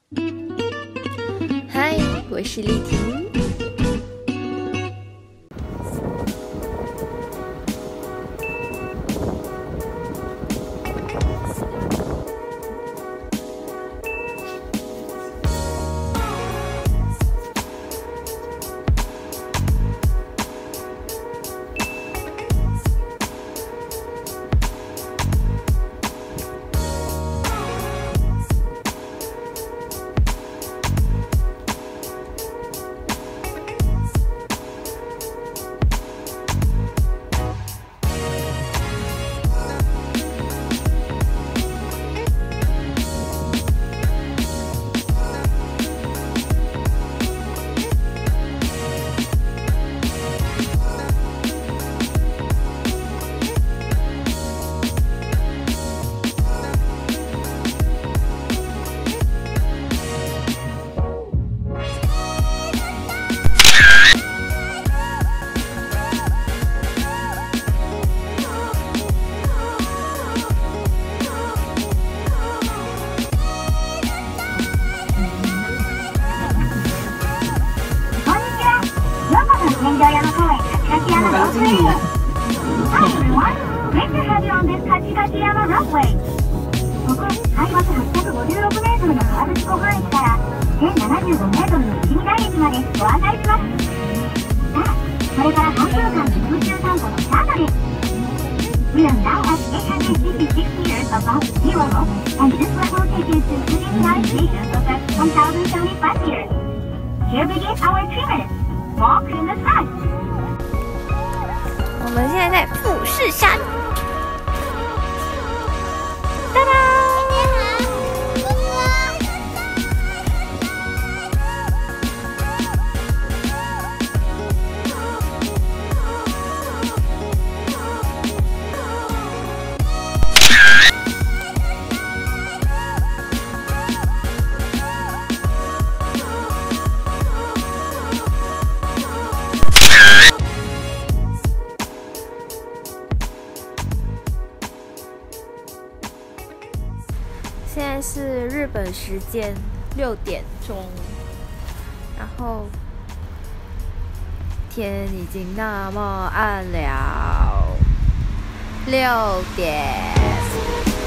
嗨，我是丽婷。 We are now at 856 meters above sea level, and this level takes you to within navigation of at 1,075 meters. Here begins our 3 minutes walk in the sun. 我们现在在富士山，哒哒。现在是日本时间6点钟，然后天已经那么暗了，6点。